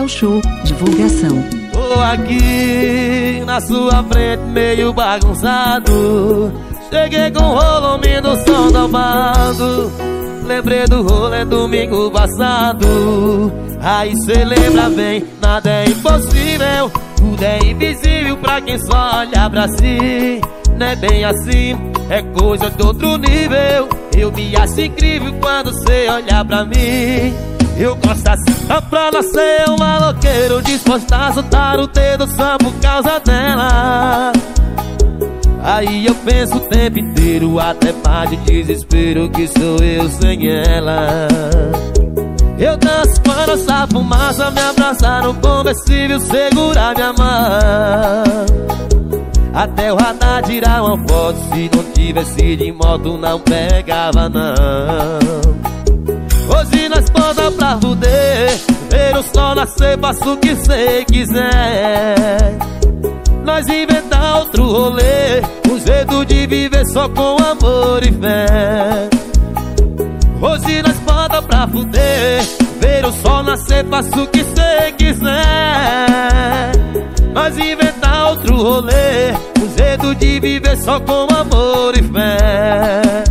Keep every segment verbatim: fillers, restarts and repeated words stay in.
Del Show, divulgação. Tô aqui na sua frente meio bagunçado. Cheguei com o volume do som dobrado. Lembrei do rolê domingo passado. Aí cê lembra bem, nada é impossível. Tudo é invisível pra quem só olha pra si. Não é bem assim, é coisa de outro nível. Eu me acho incrível quando cê olha pra mim. Eu gosto assim, dá pra nascer um maloqueiro disposto a soltar o dedo só por causa dela. Aí eu penso o tempo inteiro, até pá de desespero, que sou eu sem ela. Eu danço quando essa fumaça me abraçar no conversível, segurar minha mão. Até o radar tirar uma foto, se não tivesse de moto não pegava não. Hoje nós bota pra fuder, ver o sol nascer, faça o que cê quiser. Nós inventar outro rolê, um jeito de viver só com amor e fé. Hoje nós bota pra fuder, ver o sol nascer, faça o que cê quiser. Nós inventar outro rolê, um jeito de viver só com amor e fé.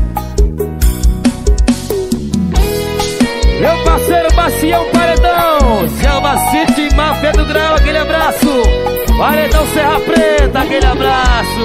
Meu parceiro Bacião Paredão, Selva City, Máfia do Grau, aquele abraço. Paredão Serra Preta, aquele abraço.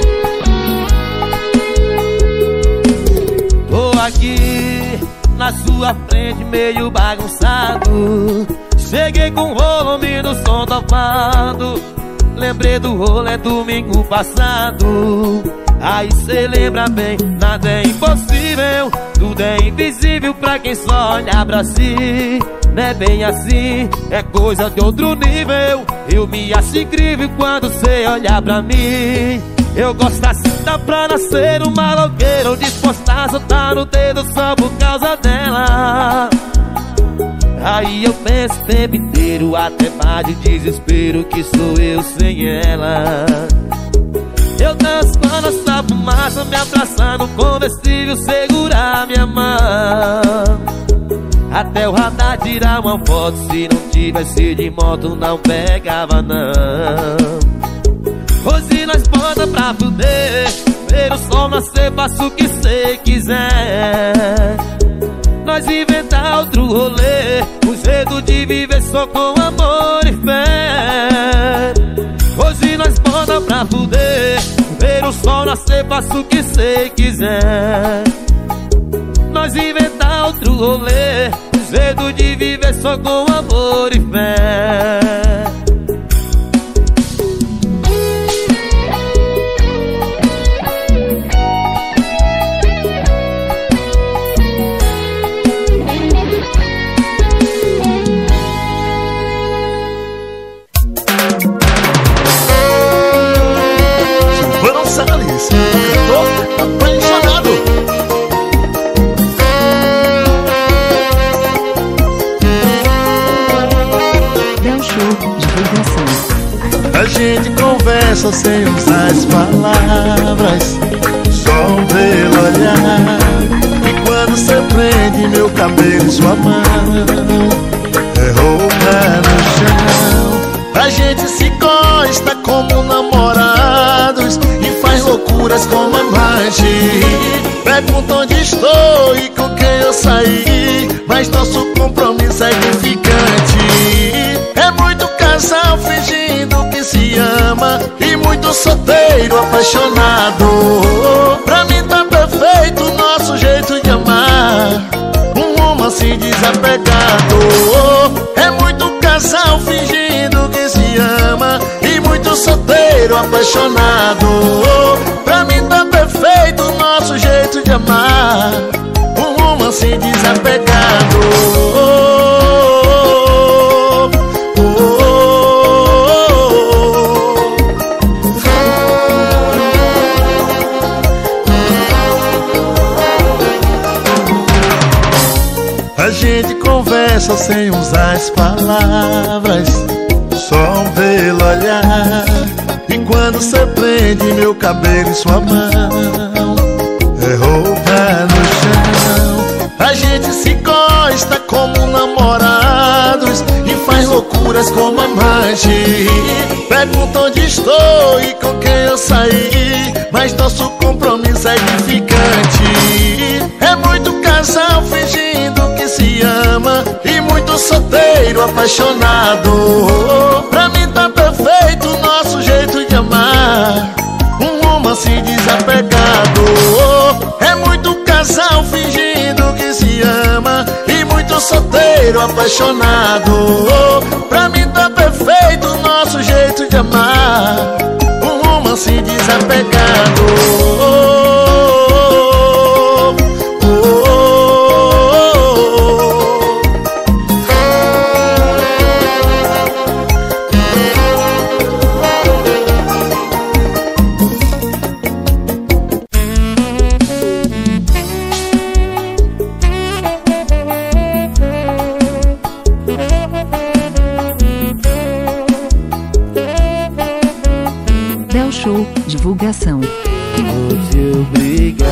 Tô aqui na sua frente meio bagunçado. Cheguei com o volume do som topado. Lembrei do rolê domingo passado. Aí cê lembra bem, nada é impossível. Tudo é invisível pra quem só olha pra si. Não é bem assim, é coisa de outro nível. Eu me acho incrível quando cê olha pra mim. Eu gosto assim, dá pra nascer um maloqueiro disposto a soltar o dedo só por causa dela. Aí eu penso o tempo inteiro, até pá de desespero, que sou eu sem ela. Eu danço quando essa fumaça me abraçar no conversível, segurar minha mão. Até o radar tirar uma foto, se não tivesse de moto não pegava não. Hoje nós bota pra fuder, ver o sol nascer, faça o que cê quiser. Nós inventar outro rolê, um jeito de viver só com amor e fé. Hoje nós bota pra fuder, ver o sol nascer, faça o que cê quiser. Nós inventar outro rolê, um jeito de viver só com amor e fé. Tô apaixonado. Del Show, divulgação. A gente conversa sem usar as palavras, só um belo olhar. E quando cê prende meu cabelo em sua mão, é roupa no chão. A gente se gosta como namorados e faz loucuras como amante. Pergunta onde estou e com quem eu saí, mas nosso compromisso é edificante. É muito casal fingindo que se ama e muito solteiro apaixonado. Pra mim tá perfeito o nosso jeito de amar, um romance desapegado. É muito casal fingindo que se ama e muito solteiro apaixonado. Pra mim tá perfeito o nosso jeito de amar, um romance desapegado. A gente conversa sem usar as palavras, só um belo olhar. E quando cê prende meu cabelo em sua mão, é roupa no chão. A gente se gosta como namorados e faz loucura apenas como amante. Perguntam onde estou e com quem eu saí, mas nosso compromisso é edificante. É muito casal fingindo que se ama e muito solteiro apaixonado. Pra mim tá perfeito o nosso jeito de amar, um romance desapegado. É muito casal fingindo que se ama e muito solteiro apaixonado. Pra mim tá perfeito o nosso jeito de amar, um romance desapegado. Del Show, divulgação. Vou te obrigar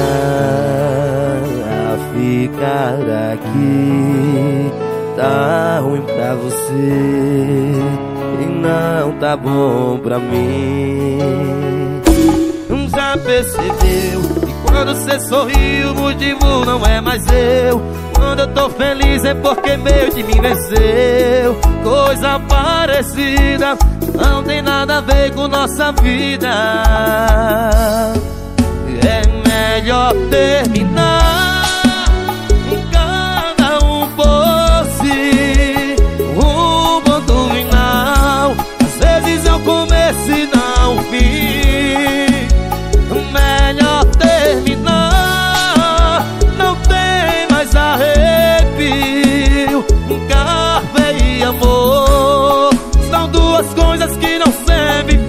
a ficar aqui. Tá ruim pra você e não tá bom pra mim. Já percebeu que quando cê sorriu o motivo não é mais eu. Quando eu tô feliz é porque meio de mim venceu. Coisa parecida não tem nada a ver com nossa vida. É melhor terminar, cada um por si, um ponto final. Às vezes é o começo e não o fim. Melhor terminar, não tem mais arrepio. Café e amor são duas coisas que não servem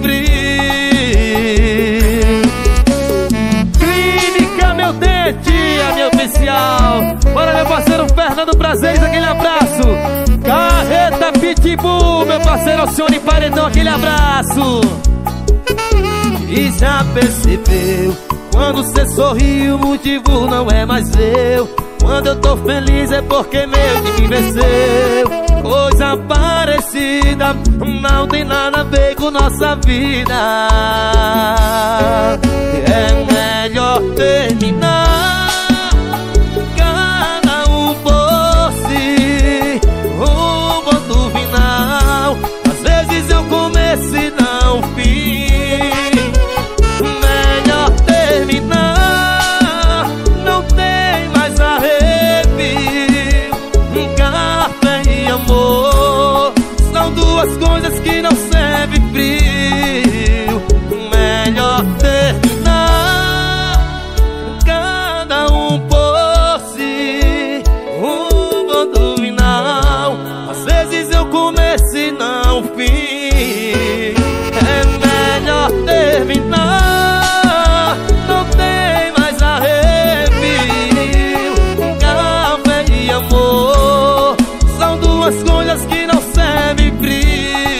frio. Clínica Meu Dente, a minha oficial. Bora, meu parceiro Fernando Prazeres, aquele abraço. Carreta Pitbull, meu parceiro Alcione Paredão, aquele abraço. E já percebeu, quando cê sorriu o motivo não é mais eu. Quando eu tô feliz é porque meu de mim venceu. Coisa parecida não tem nada a ver com nossa vida. É melhor terminar, cada um por si, um ponto final. Às vezes é o começo e não o fim. Melhor terminar, não tem mais arrepio. Café e amor são duas coisas que não servem frio. Melhor terminar, cada um por si, um ponto final. Às vezes eu começo e não o fim. É melhor terminar, não tem mais arrepio. Café e amor são duas coisas que não servem frio.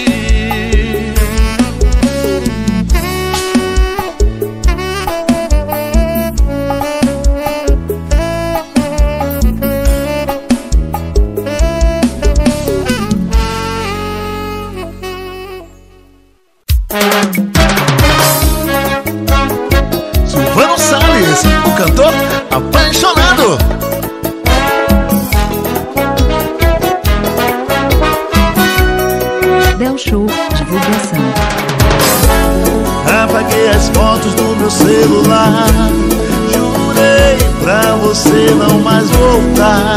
Silvano Salles, o cantor apaixonado. Del Show, divulgação. Apaguei as fotos do meu celular, jurei pra você não mais voltar.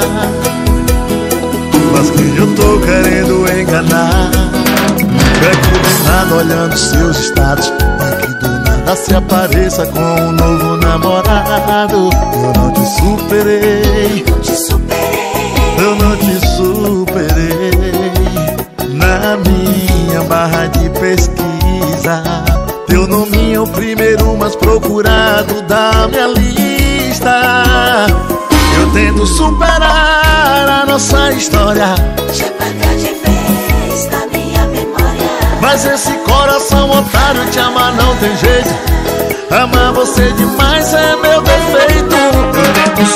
Mas quem eu tô querendo enganar, pego nada olhando seus status, vai que do nada se apareça com um novo namorado. Eu não te superei, eu não te superei. Na minha barra de pesquisa, teu nome é o primeiro mais procurado da minha lista. Eu tento superar a nossa história, já apaga de vez da minha memória. mas esse coração otário te amar não tem jeito. Amar você demais é meu defeito. Eu tento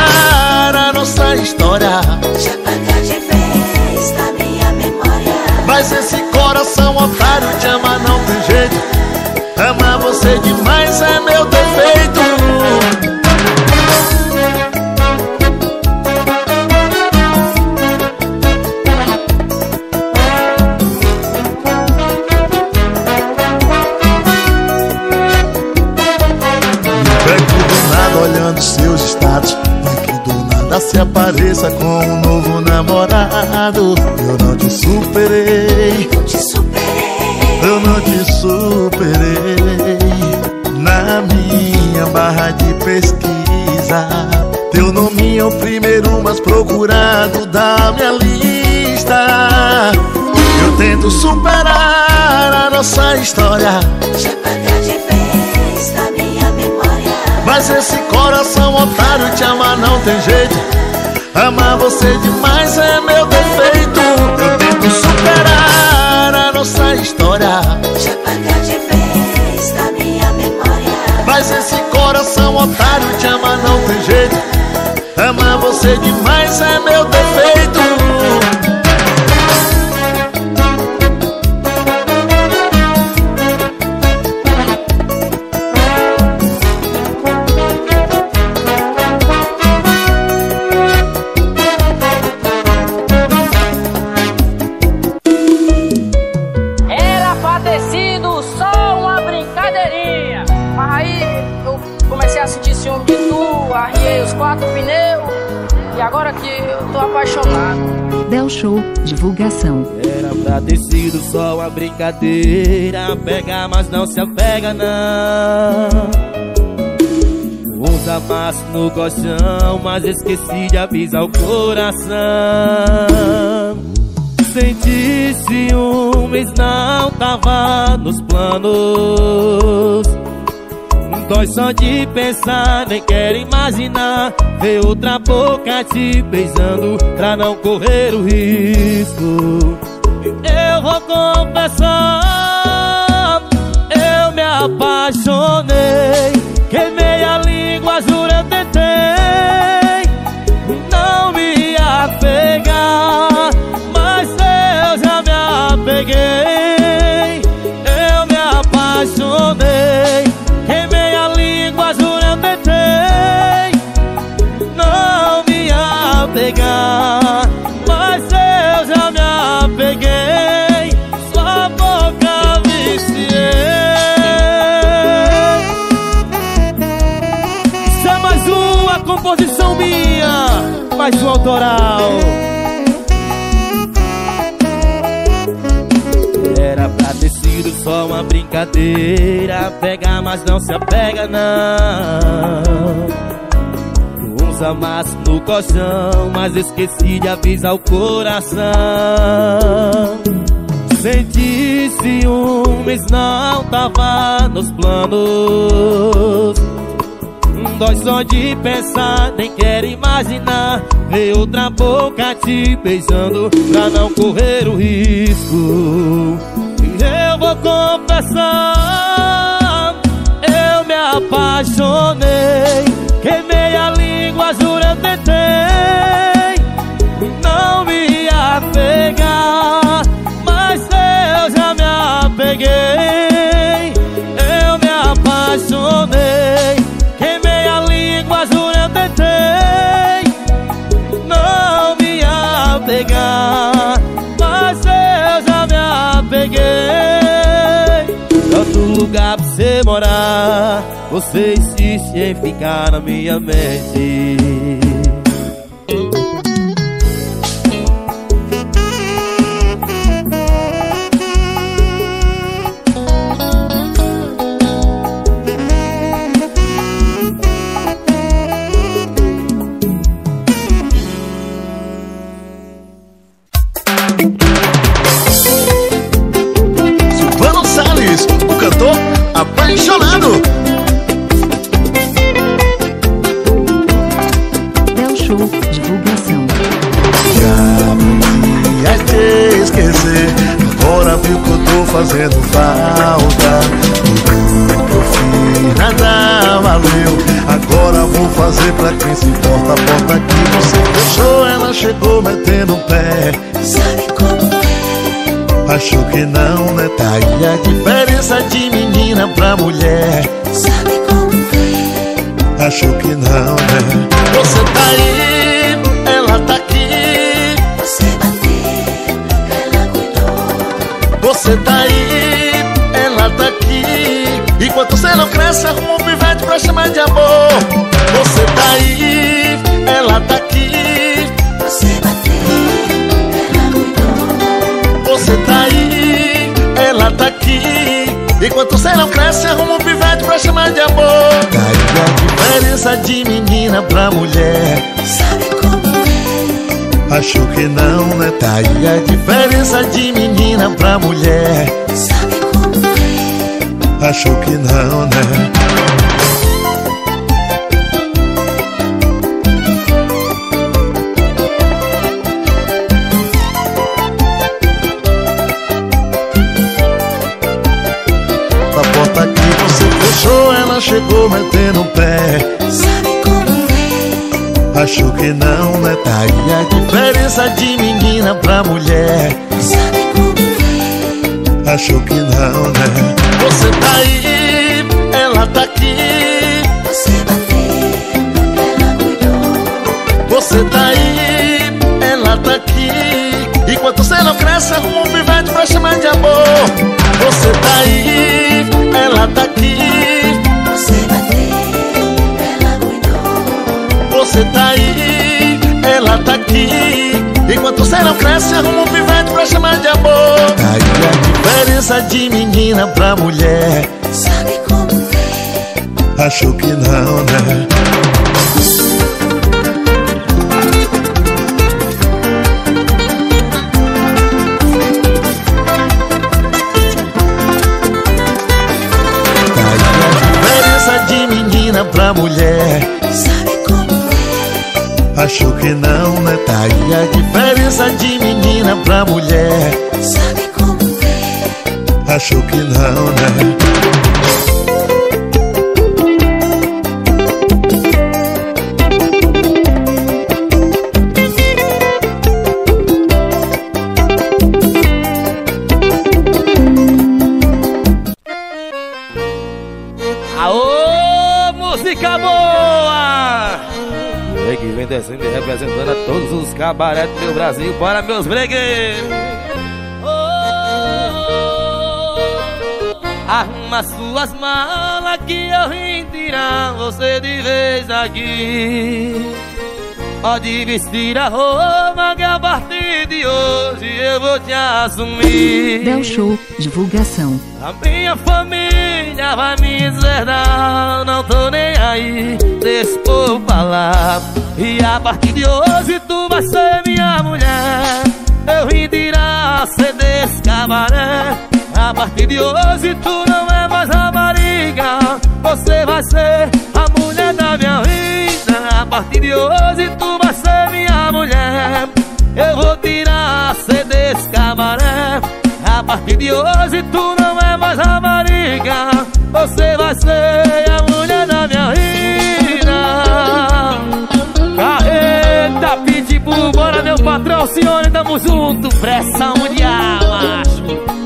superar a nossa história, Já apaga de vez da minha memória. Mas esse coração otário te ama, não tem jeito. Amar você demais é meu defeito. Olhando seus status, vai que do nada se apareça com um novo namorado. Eu não te superei, Não te superei, eu não te superei. Na minha barra de pesquisa, teu nome é o primeiro mais procurado da minha lista. Eu tento superar a nossa história, já apagar de vez da minha memória. mas esse coração otário te ama, não tem jeito. Amar você demais é meu defeito. Eu tento superar a nossa história, Já apagar de vez da minha memória. mas esse coração otário te ama, não tem jeito. Amar você demais é meu defeito. Era pra ter sido só uma brincadeirinha, mas aí eu comecei a sentir ciúme de tu, arriei os quatro pneus e agora que eu tô apaixonado. Del Show, divulgação. Era pra ter sido só uma brincadeira, pega, mas não se apega não. Usa massa no colchão, mas esqueci de avisar o coração. Senti ciúmes, não tava nos planos. Dói só de pensar, nem quero imaginar ver outra boca te beijando pra não correr o risco. Eu vou confessar, eu me apaixonei, queimei a língua, juro eu tentei não me apegar, mas eu já me apeguei. Eu me apaixonei, queimei a língua, juro eu tentei não me apegar, mas eu já me apeguei. Sua boca viciei. Isso é mais uma composição minha, mais um autoral. Era pra ter sido só uma brincadeira, pega, mas não se apega não. Usa massa no colchão, mas esqueci de avisar o coração. Senti ciúmes, não tava nos planos. Dói só de pensar, nem quero imaginar ver outra boca te beijando pra não correr o risco. Eu vou confessar, eu me apaixonei, queimei a língua, juro eu tentei não me apegar, mas eu já me apeguei. Eu me apaixonei, queimei a língua, juro eu tentei não me apegar, mas eu já me apeguei. Outro lugar pra você morar, você insiste em ficar na minha mente. Silvano Salles, o cantor apaixonado. Del Show, divulgação. Já aprendi a te esquecer, agora viu que eu tô fazendo falta. Tudo que eu fiz nada valeu, agora vou fazer pra quem se importa. A porta que você fechou, ela chegou metendo o pé. Sabe como é? Acho que não, né? Tá aí a diferença de menina pra mulher. Sabe como é? Acho que não, né? Você tá aí, ela tá aqui. Você bateu, ela cuidou. Você tá aí, ela tá aqui. Enquanto você não cresce, arruma um pivete pra chamar de amor. Você tá aí, ela tá aqui. Você bateu, ela cuidou. Você tá aí, ela tá aqui. Enquanto você não cresce, arruma um pivete pra chamar de amor. Tá aí a diferença de menina pra mulher. Sabe como é? Acho que não, né? Tá aí a diferença de menina pra mulher. Sabe como é? Acho que não, né? A porta que você fechou, ela chegou metendo o pé. Sabe como é? Acho que não, né? Tá aí a diferença de menina pra mulher. Sabe como é? Acho que não, né? Você tá aí, ela tá aqui. Você bateu, ela cuidou. Você tá aí, ela tá aqui. Enquanto você não cresce, arruma um pivete pra chamar de amor. Você tá aí, ela tá aqui. Você bateu, ela cuidou. Você tá aí, ela tá aqui. Enquanto você não cresce, arruma um pivete pra chamar de amor. Tá aí a diferença de menina pra mulher. Sabe como é? Acho que não, né? Tá aí a diferença de menina pra mulher. Sabe como é? Acho que não, né? Tá aí a diferença de menina pra mulher. Sabe como é? Acho que não, né? Aô, música boa! E aí que vem descendo e representando a todos os cabaretes do Brasil. Bora, meus bregueiros! Arruma suas malas que eu vim tirar você de vez aqui. Pode vestir a roupa que a partir de hoje eu vou te assumir. Del Show, divulgação. A minha família vai me deserdar, não tô nem aí, deixa o povo falar. E a partir de hoje tu vai ser minha mulher. Eu vim tirar você desse cabaré. A partir de hoje tu não é mais rapariga, você vai ser a mulher da minha vida. A partir de hoje tu vai ser minha mulher. Eu vou tirar você desse cabaré. A partir de hoje tu não é mais rapariga, você vai ser a mulher da minha vida. Carreta, Pitbull, bora meu patrão, senhor, tamo junto. Pressão mundial, macho.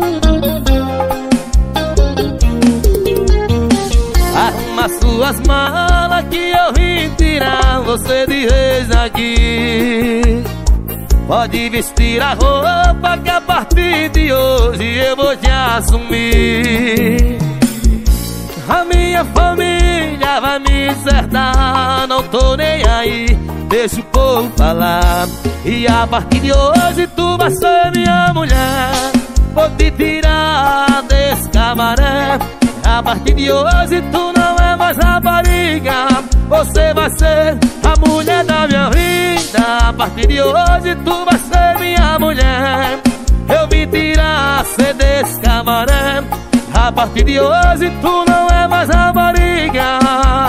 Arruma suas malas que eu vim tirar você de vez aqui. Pode vestir a roupa que a partir de hoje eu vou te assumir. A minha família vai me deserdar, não tô nem aí, deixa o povo falar. E a partir de hoje tu vai ser minha mulher. Vou te tirar desse cabaré. A partir de hoje tu não é mais rapariga, você vai ser a mulher da minha vida. A partir de hoje tu vai ser minha mulher. Eu vim tirar você desse cabaré. A partir de hoje tu não é mais rapariga.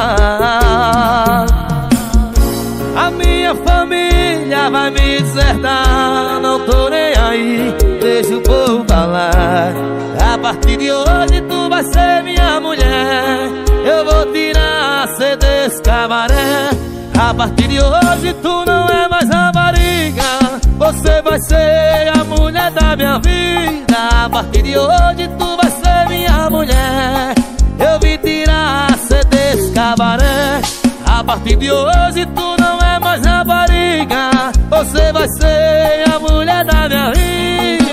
A minha família vai me deserdar, não tô nem aí, deixa o povo falar. A partir de hoje tu vai ser minha mulher. Eu vou tirar você desse cabaré. A partir de hoje tu não é mais rapariga, você vai ser a mulher da minha vida. A partir de hoje tu vai ser minha mulher. Eu vim tirar você desse cabaré. A partir de hoje tu não é mais rapariga, você vai ser a mulher da minha vida.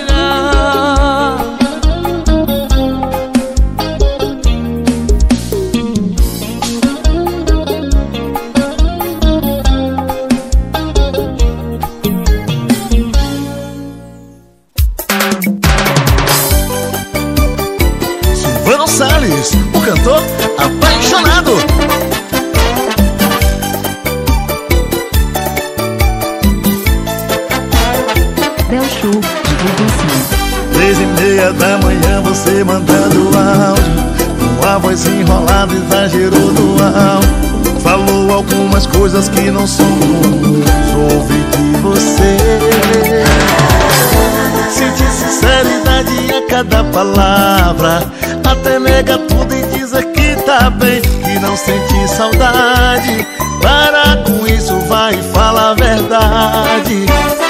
Silvano Salles, o cantor apaixonado. Bel Show, divulgação. Três e meia da manhã você mandando áudio, com a voz enrolada, exagerou no áudio. Falou algumas coisas que não são comuns, ouvi de você. Senti sinceridade a cada palavra, até nega tudo e diz que tá bem, que não senti saudade. Para com isso, vai e fala a verdade.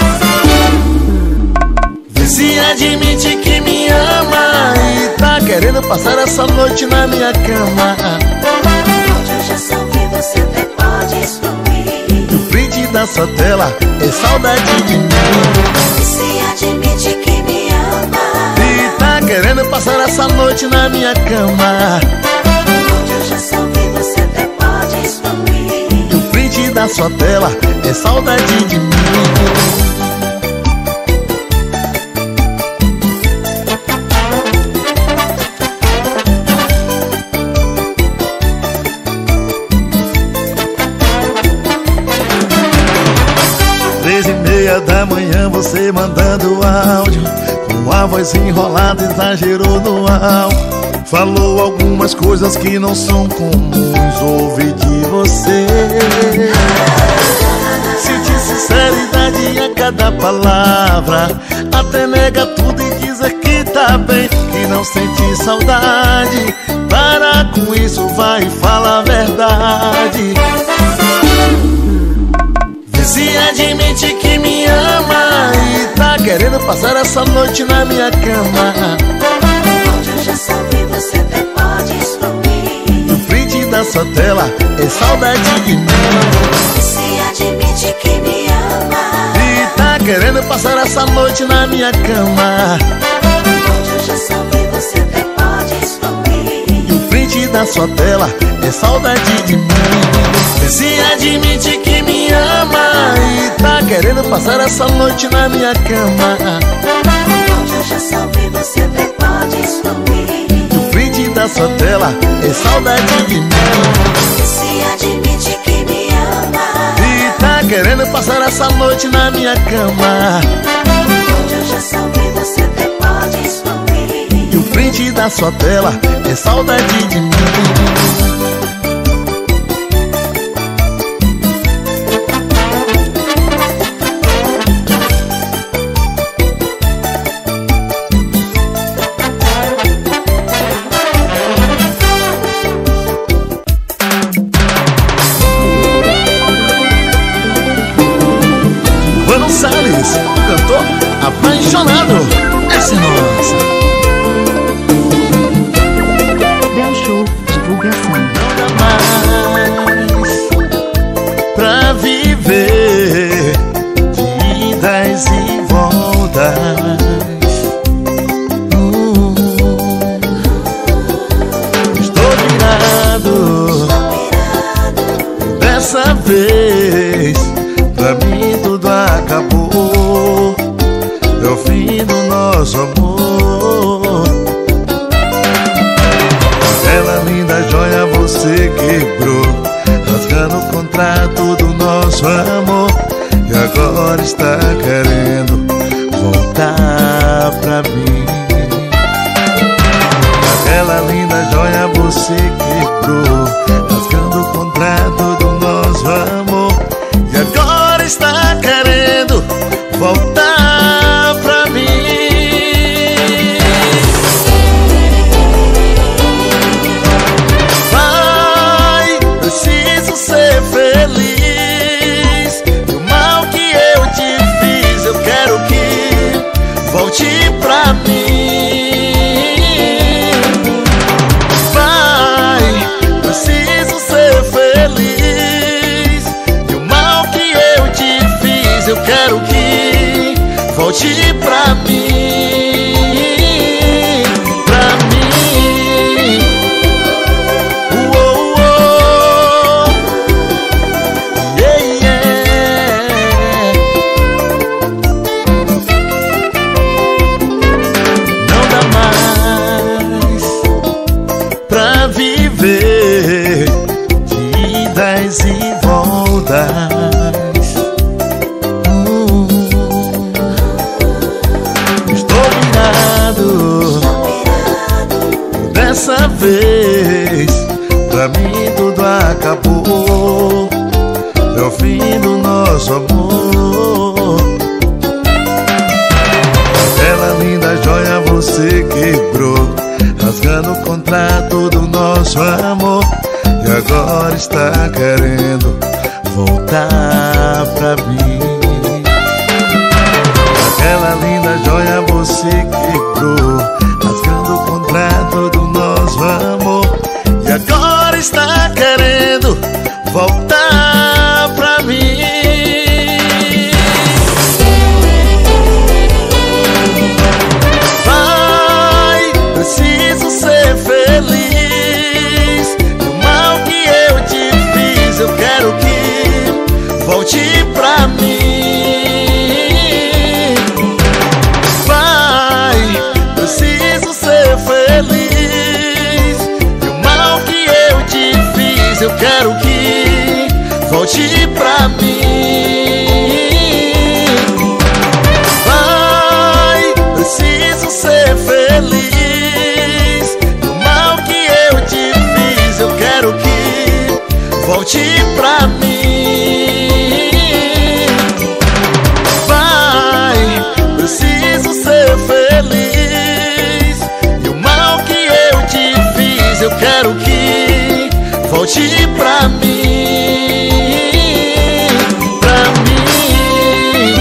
Vê se admite que me ama e tá querendo passar essa noite na minha cama. Onde eu já salvei, você até pode excluir. O print da sua tela é saudade de mim. Se admite que me ama E tá querendo passar essa noite na minha cama. onde eu já salvei, você até pode excluir. O print da sua tela é saudade de mim. Três e meia da manhã você mandando áudio, com a voz enrolada, exagerou no áudio. Falou algumas coisas que não são comuns, ouvi de você. Senti sinceridade a cada palavra, até nega tudo e diz que tá bem, que não senti saudade. Para com isso, vai e fala a verdade. Se admite que me ama e tá querendo passar essa noite na minha cama. Onde eu já salvei, você até pode excluir. O print da sua tela é saudade de mim. Se admite que me ama E tá querendo passar essa noite na minha cama. onde eu já salvei, você até pode excluir. O print da sua tela é saudade de mim. Se admite que me ama e tá querendo passar essa noite na minha cama. Onde eu já salvei, você até pode excluir. O print da sua tela é saudade de mim. Se admite que me ama E tá querendo passar essa noite na minha cama. onde eu já salvei, você até pode excluir. E o print da sua tela é saudade de mim. Silvano Salles, o cantor apaixonado. Essa é nossa. Bel Show, divulgação. Não dá mais pra viver de idas e voltas. Uh, Estou virado dessa vez. Pra mim tudo acabou, é o fim do nosso amor. Aquela linda joia você quebrou, rasgando o contrato do nosso amor. E agora está querendo voltar pra mim. Aquela linda joia você quebrou, rasgando o contrato do nosso amor. E agora está querendo voltar pra mim. Vai, preciso ser feliz. quero que volte pra mim, pra mim. Uou, uou. Yeah, yeah. Não dá mais pra viver de idas e voltas. Dessa vez, pra mim tudo acabou. É o fim do nosso amor. Aquela linda joia você quebrou, rasgando o contrato do nosso amor. E agora está querendo voltar pra mim. Aquela linda joia você quebrou, rasgando o contrato do nosso amor. E agora está querendo voltar pra mim. Vai, preciso ser feliz. E o mal que eu te fiz, eu quero que volte pra mim. Feliz, e o mal que eu te fiz, eu quero que volte pra mim. Vai, preciso ser feliz, e o mal que eu te fiz, eu quero que volte pra mim. Vai, preciso ser feliz, eu quero que volte pra mim, pra mim.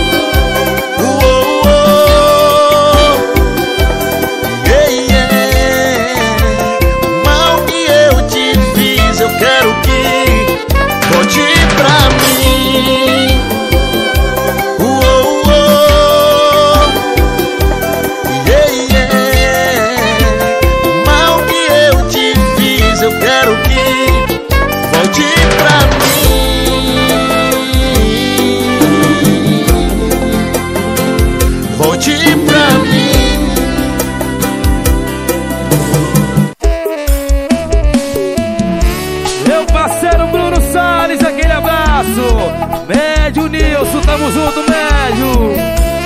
Uou, uou. Yeah, yeah. O mal que eu te fiz, eu quero que volte pra mim. Uou, uou. Yeah, yeah. O mal que eu te fiz, eu quero que volte pra mim. Volte pra mim. Meu parceiro Bruno Salles, aquele abraço. Médio Nilson, tamo junto, Médio.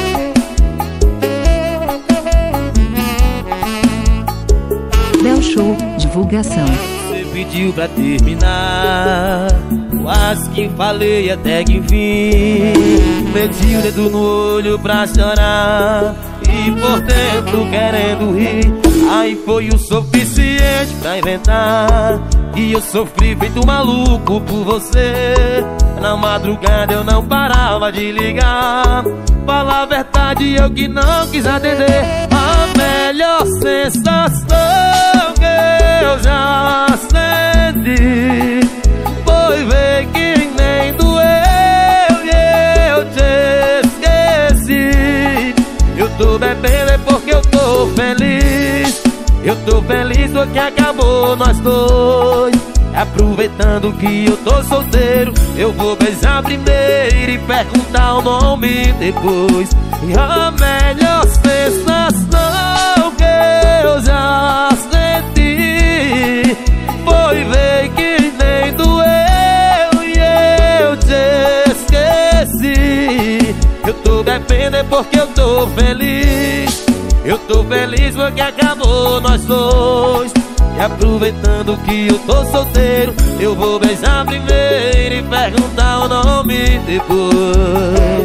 Bel Show, divulgação. Você pediu pra terminar, quase que falei até que enfim. Meti o dedo no olho pra chorar e por dentro querendo rir. Aí foi o suficiente pra inventar e eu sofri feito maluco por você. Na madrugada eu não parava de ligar, falar a verdade eu que não quis atender. A melhor sensação que eu já senti foi ver que nem doeu e eu te esqueci. Eu tô bebendo é porque eu tô feliz. Eu tô feliz porque acabou nós dois. Aproveitando que eu tô solteiro, eu vou beijar primeiro e perguntar o nome depois. E a melhor sensação que eu já senti foi ver que nem doeu e eu te esqueci. Eu tô bebendo é porque eu tô feliz. Eu tô feliz porque acabou nós dois. E aproveitando que eu tô solteiro, eu vou beijar primeiro e perguntar o nome depois.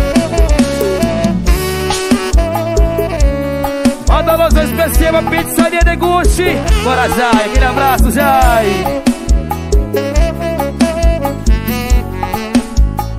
Manda a luz especial pra Pizzaria de Gucci. Bora, Jai, aquele abraço, Jai.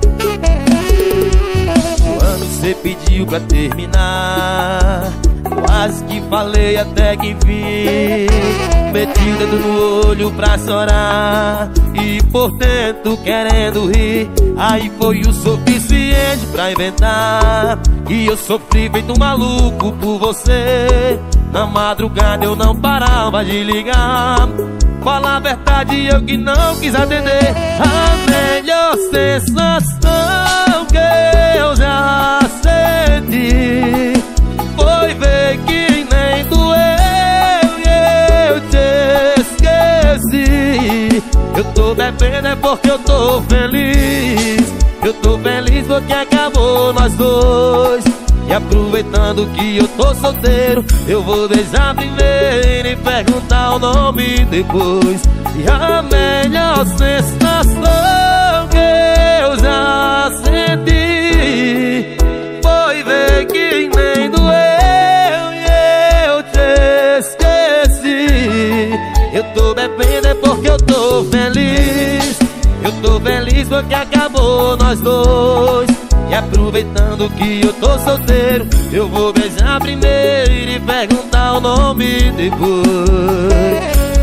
Quando você pediu pra terminar, Quase que falei até que vi. Meti o dedo no olho pra chorar e por dentro querendo rir. Aí foi o suficiente pra inventar que eu sofri feito um maluco por você. Na madrugada eu não parava de ligar. Fala a verdade, eu que não quis atender. A melhor sensação que eu já senti foi ver que nem doeu e eu te esqueci. Eu tô bebendo é porque eu tô feliz. Eu tô feliz porque acabou nós dois. E aproveitando que eu tô solteiro, eu vou beijar primeiro e perguntar o nome depois. E a melhor sensação que eu já senti foi ver que nem doeu e eu te esqueci. Eu tô bebendo é porque eu tô feliz. Eu tô feliz porque acabou nós dois. E aproveitando que eu tô solteiro, eu vou beijar primeiro e perguntar o nome depois.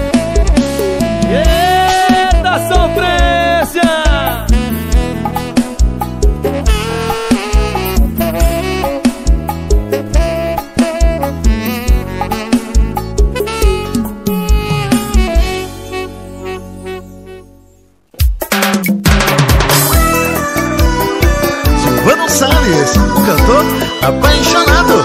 Eita sofrência! Silvano Salles, o cantor apaixonado.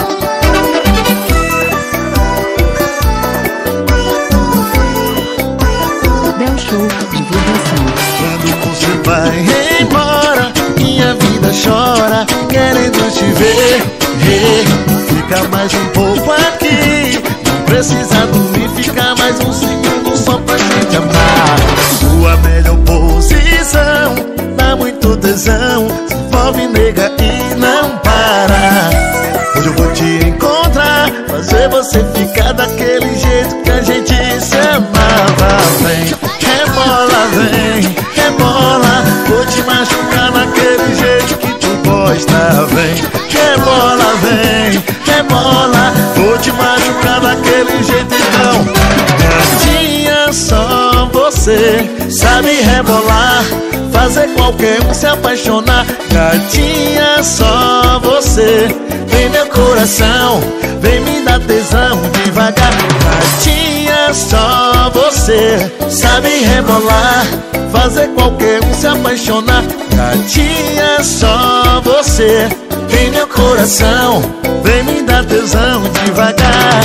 Bel Show, divulgação. Quando você vai embora, minha vida chora, querendo te ver. Hey, fica mais um pouco aqui, não precisa dormir, fica mais um segundo só pra gente amar. Sua melhor posição, dá muito tesão, se envolve nega e não para. Hoje eu vou te encontrar, fazer você ficar daquele jeito que a gente se amava. Vem, rebola, vem, rebola, vou te machucar naquele jeito que tu gosta. Vem, rebola, vem, rebola, vou te machucar daquele jeito então. Gatinha, só você sabe rebolar, fazer qualquer um se apaixonar. Gatinha, só você vem meu coração, vem me dar tesão devagar. Gatinha, só você sabe rebolar, fazer qualquer um se apaixonar. Gatinha, só você vem meu coração, vem me dar tesão devagar.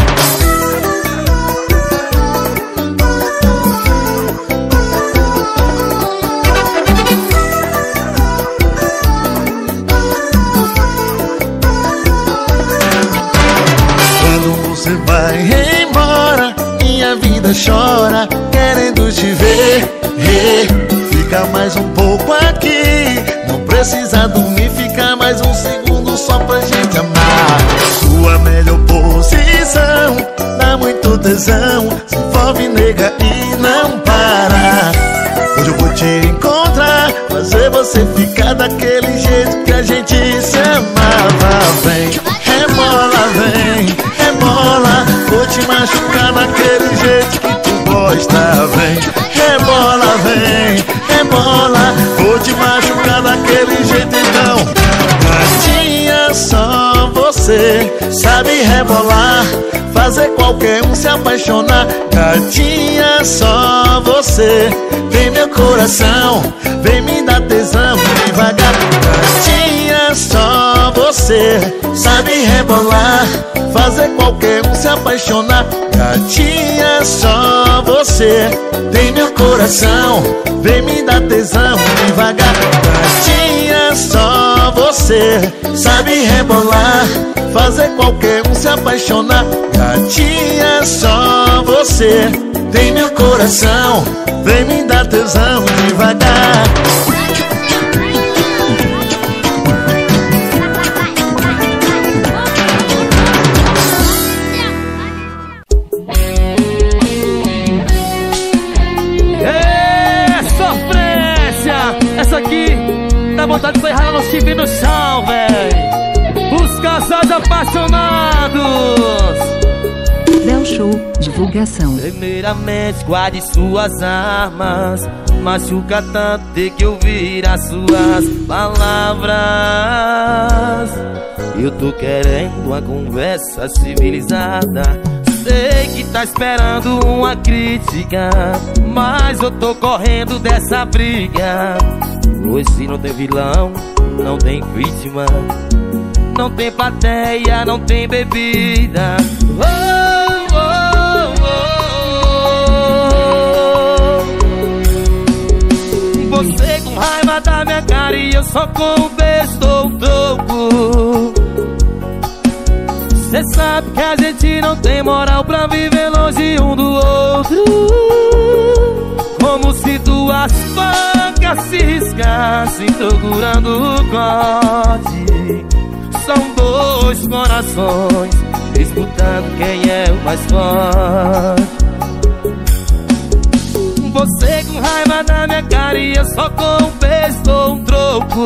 Você vai embora, minha vida chora, querendo te ver. Hey, fica mais um pouco aqui, não precisa dormir, fica mais um segundo só pra gente amar. Sua melhor posição, dá muito tesão, se envolve nega e não para. Hoje eu vou te encontrar, fazer você ficar daquele jeito que a gente se amava. Vem, rebola, vem, rebola, vou te machucar naquele jeito que tu gosta. Vem, rebola, vem, rebola, vou te machucar daquele jeito então. Gatinha, só você sabe rebolar, fazer qualquer um se apaixonar. Gatinha, só você vem meu coração, vem me dar tesão devagar. Gatinha, só você sabe rebolar, fazer qualquer um se apaixonar. Gatinha, só você tem meu coração, vem me dar tesão devagar. Gatinha, só você sabe rebolar, fazer qualquer um se apaixonar. Gatinha, só você tem meu coração, vem me dar tesão devagar. Essa aqui dá vontade de ferrar no chifre no chão, véi. Os abraço aos apaixonados. Del Show, divulgação. Primeiramente guarde suas armas. Machuca tanto ter que ouvir as suas palavras. Eu tô querendo uma conversa civilizada. Sei que tá esperando uma crítica, mas eu tô correndo dessa briga. Hoje não tem vilão, não tem vítima, não tem plateia, não tem bebida. Oh, oh, oh. Você com raiva da minha cara e eu só com um beijo dou um troco. Cê sabe que a gente não tem moral pra viver longe um do outro. Como se duas facas se riscassem procurando o corte. São dois corações disputando quem é o mais forte. Você com raiva da minha cara e eu só com um beijo dou um troco.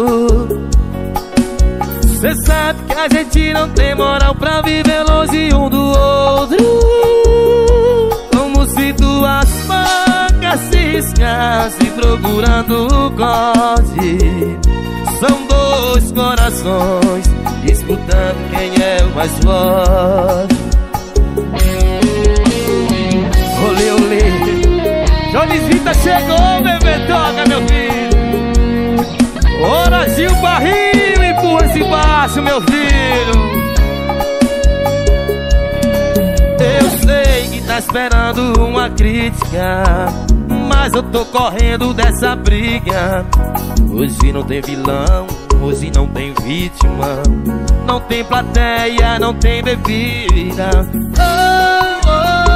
Cê sabe que a gente não tem moral pra viver longe um do outro. Como se duas facas se riscassem procurando o corte. São dois corações disputando quem é o mais forte. Olê, olê, Jones Vita chegou, bebê, toca, meu filho. Ora, Gil Barril, empurra esse baixo, meu filho. Eu sei que tá esperando uma crítica, mas eu tô correndo dessa briga. Hoje não tem vilão, hoje não tem vítima, não tem plateia, não tem bebida. Oh, oh,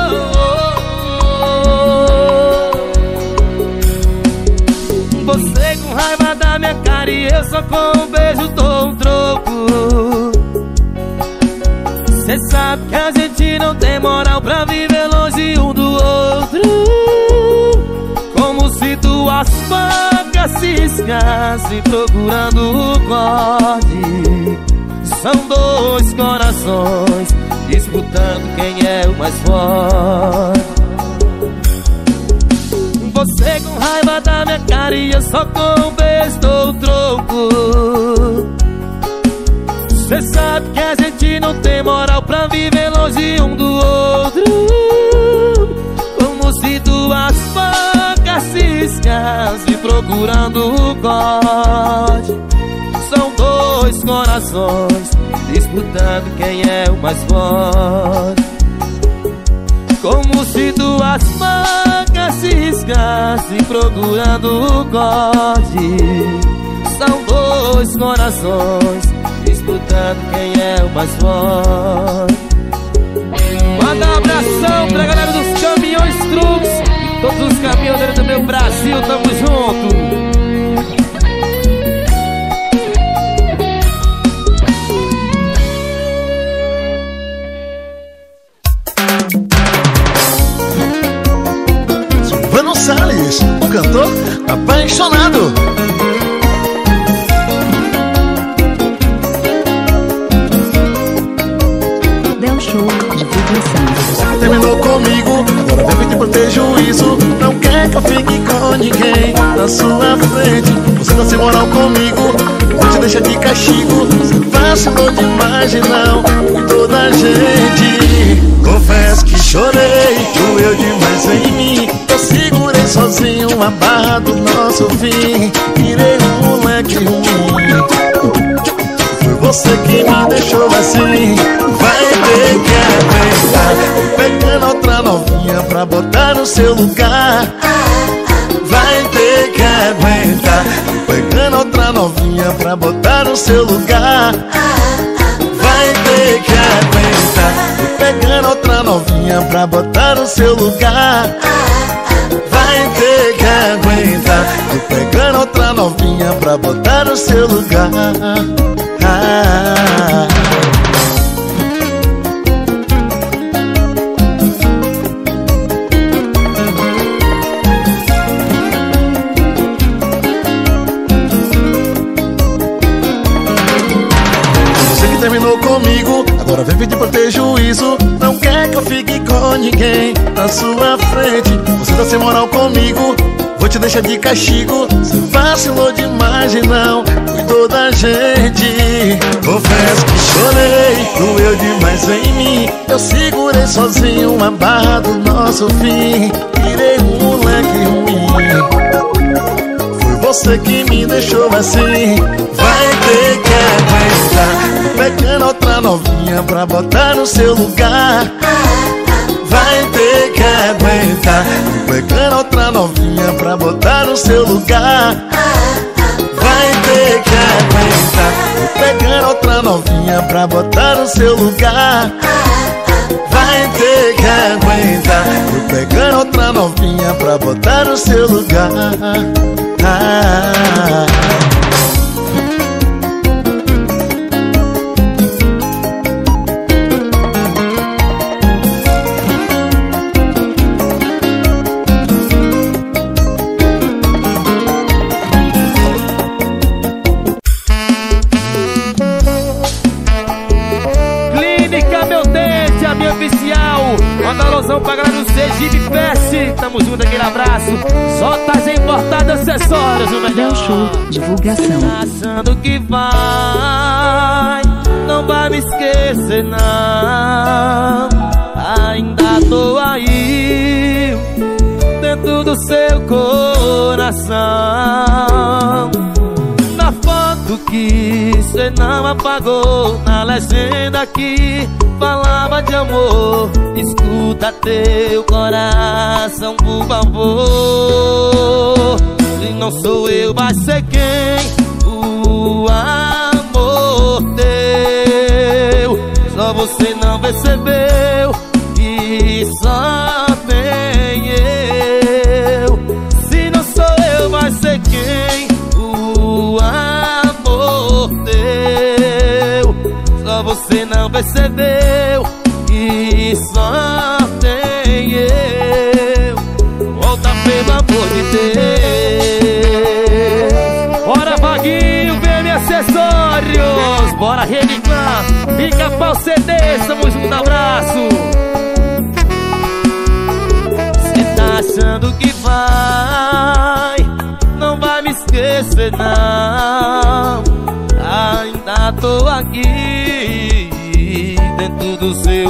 oh. Você com raiva da minha cara e eu só com um beijo dou um troco. Cê sabe que a gente não tem moral pra viver longe um do outro. Como se duas facas se riscassem procurando o corte. São dois corações disputando quem é o mais forte. Você com raiva da minha cara e eu só com um beijo dou um troco. Cê sabe que a gente não tem moral pra viver longe um do outro. Como se duas facas se riscassem procurando o corte. São dois corações disputando quem é o mais forte. Como se duas facas se riscassem procurando o corte. São dois corações disputando quem é o mais forte. Manda um abração pra galera dos caminhões truques e todos os caminhoneiros do meu Brasil, tamo junto. Silvano Salles, o cantor apaixonado. Del Show, divulgação. Terminou comigo, agora vem pedir pra ter juízo. Não quer que eu fique com ninguém na sua frente. Você tá sem moral comigo, vou te deixar de castigo. Você vacilou demais e não cuidou da gente. Confesso que chorei, doeu demais em mim. Eu segurei sozinho a barra do nosso fim. Virei um moleque ruim. Foi você que me deixou assim. Vai ter que aguentar. Pegando outra novinha pra botar no seu lugar. Vai ter que aguentar. Pegando outra novinha pra botar no seu lugar. Vai ter que aguentar. Pegando outra novinha pra botar no seu lugar. Vai ter que aguentar. Tô pegando outra novinha pra botar no seu lugar. Ah. terminou comigo, agora vem pedir pra ter juízo. Não quer que eu fique com ninguém na sua frente. Você tá sem moral comigo, vou te deixar de castigo. Você vacilou demais e não cuidou da gente. Confesso que chorei, doeu demais em mim. Eu segurei sozinho a barra do nosso fim. Virei um moleque ruim. Foi você que me deixou assim. Vai ter que aguentar, pegando outra novinha pra botar no seu lugar. Vai ter que aguentar, pegando outra novinha pra botar no seu lugar. Vai ter que aguentar, pegando outra novinha pra botar no seu lugar. Vai ter que aguentar, pegando outra novinha pra botar no seu lugar. Ah. Manda alusão pra galera do Sergipe Fest. Tamo junto, aquele abraço. Só tá sem importado acessórios, o melhor. Del Show, divulgação. Tá achando que vai, não vai me esquecer não. Ainda tô aí, dentro do seu coração. Na foto que cê não apagou, na legenda que falava de amor. Escuta teu coração, por favor. Se não sou eu, vai ser quem? O amor teu. Só você não percebeu que só tem eu. Se não sou eu, vai ser quem? O amor teu. Só você não percebeu que só tem eu. Volta, pelo amor de Deus. Bora, Vaguinho, V M Acessórios. Bora, Rede Clã, Pica-Pau C D. Estamos juntos, abraço. Cê tá achando que vai, não vai me esquecer não. Ainda tô aqui, dentro do seu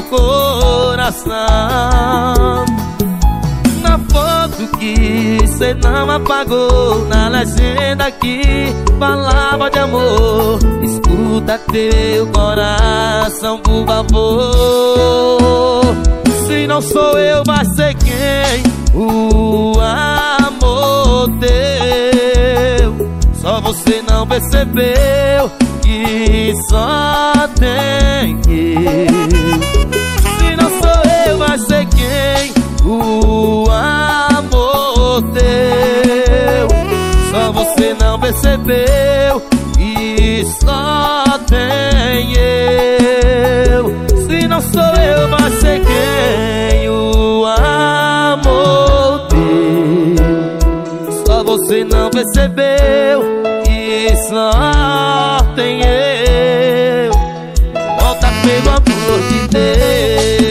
coração. Na foto que cê não apagou, na legenda que falava de amor. Escuta teu coração, por favor. Se não sou eu, vai ser quem? O amor teu. Só você não percebeu que só tem eu. Se não sou eu, vai ser quem? O amor teu. Só você não percebeu que só tem eu. Se não sou eu, vai ser quem? O amor teu. Só você não percebeu que só tem eu. Volta, pelo amor de Deus.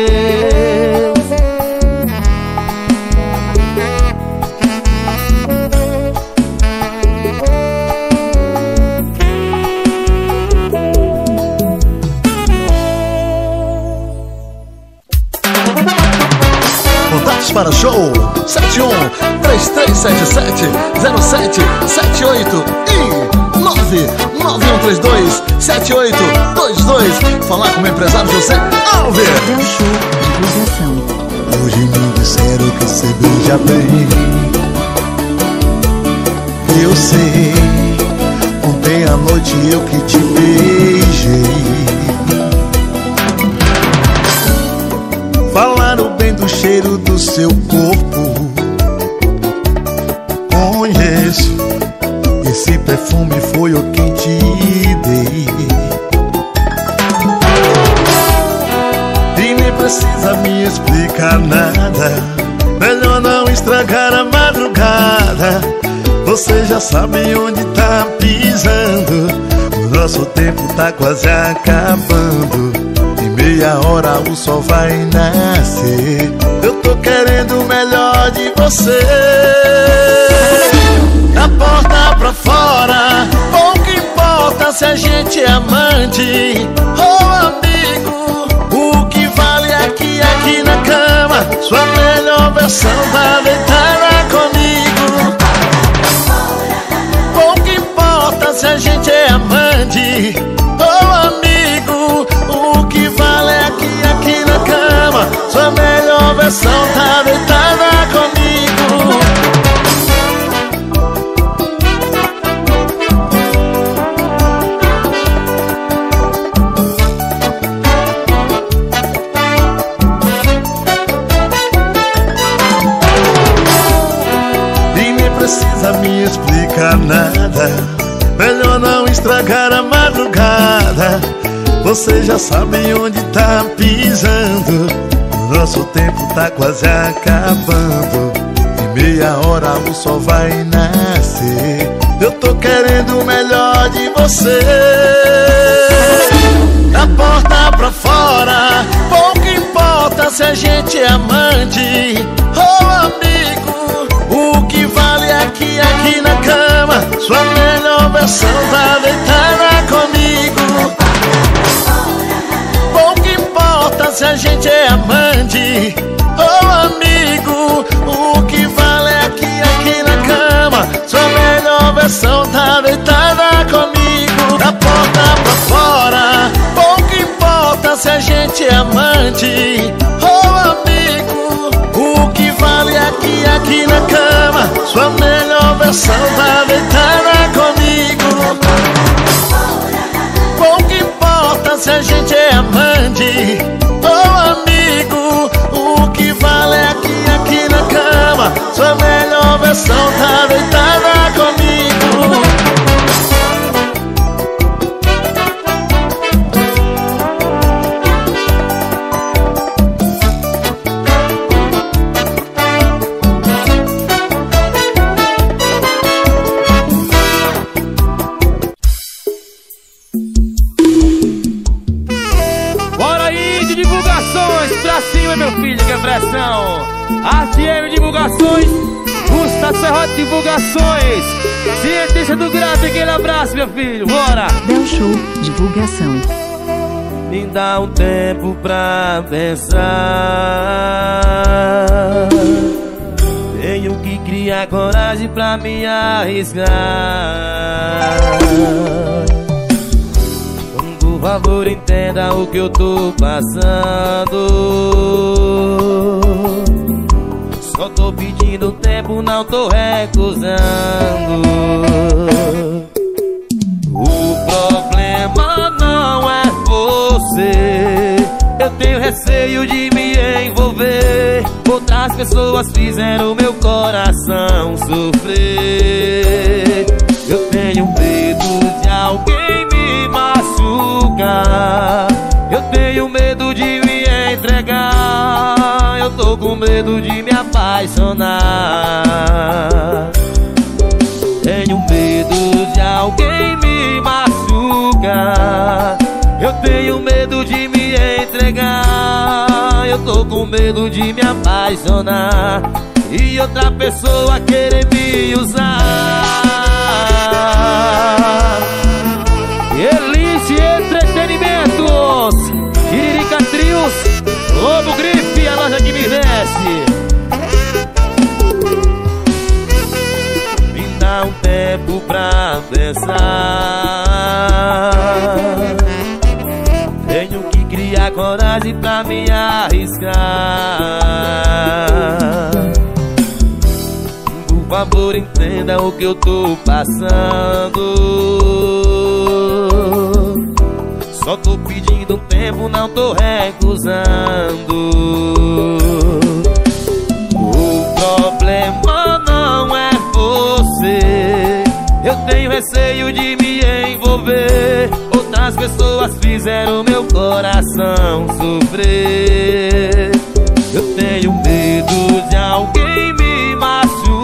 Contatos para show sete um três três sete sete zero sete sete oito e nove nove um três dois sete oito dois dois. Falar com o empresário José Alves. Del Show, divulgação. Hoje me disseram que você beija bem. Eu sei, ontem à noite eu que te beijei. Falaram bem do cheiro do seu corpo. Conheço, esse perfume foi o que te dei. E nem precisa me explicar nada, melhor não estragar a madrugada. Você já sabe onde tá pisando. O Nosso tempo tá quase acabando. Em meia hora o sol vai nascer. Eu tô querendo o melhor de você. Da porta pra fora, pouco importa se a gente é amante ou amigo. O que vale aqui, aqui na cama, sua melhor versão tá deitada comigo. Pouco importa se a gente é amante ou amigo. O que vale aqui, aqui na cama, sua melhor versão tá deitada comigo. Precisa me explicar nada, melhor não estragar a madrugada. Você já sabe onde tá pisando. Nosso tempo tá quase acabando. Em meia hora o sol vai nascer. Eu tô querendo o melhor de você. Da porta pra fora, pouco importa se a gente é amante ou amigo. O que vale aqui, aqui na cama, sua melhor versão tá deitada comigo. Pouco importa se a gente é amante ou amigo. O que vale aqui, aqui na cama, sua melhor versão tá deitada comigo. Da porta pra fora, pouco importa se a gente é amante ou amigo. O que vale aqui, aqui na cama, sua melhor versão tá deitada comigo. Pouco importa se a gente é amante ou amigo. O que vale aqui, aqui na cama, sua melhor versão tá deitada comigo. Meu filho, que é pressão. Arte M Divulgações, Gustavo Serrote Divulgações, cientista do grave, aquele abraço, meu filho, bora. Del Show Divulgação. Me dá um tempo pra pensar. Tenho que criar coragem pra me arriscar. Por favor, entenda o que eu tô passando. Só tô pedindo tempo, não tô recusando. O problema não é você. Eu tenho receio de me envolver. Outras pessoas fizeram meu coração sofrer. Eu tenho medo de alguém me machucar. Eu tenho medo de me entregar. Eu tô com medo de me apaixonar. Tenho medo de alguém me machucar. Eu tenho medo de me entregar. Eu tô com medo de me apaixonar e outra pessoa querer me usar. Elite Entretenimentos, Tiririca Trios, Lobo Grife, a loja que me veste. Me dá um tempo pra pensar. Tenho que criar coragem pra me arriscar. Por favor, entenda o que eu tô passando. Só tô pedindo tempo, não tô recusando. O problema não é você. Eu tenho receio de me envolver. Outras pessoas fizeram meu coração sofrer. Eu tenho medo de alguém me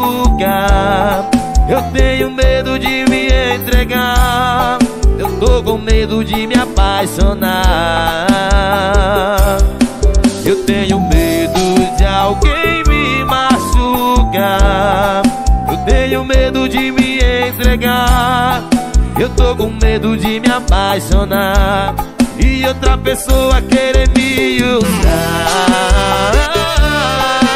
machucar. Eu tenho medo de me entregar. Eu tô com com medo de me apaixonar. Eu tenho medo de alguém me machucar. Eu tenho medo de me entregar. Eu tô com medo de me apaixonar e outra pessoa querer me usar.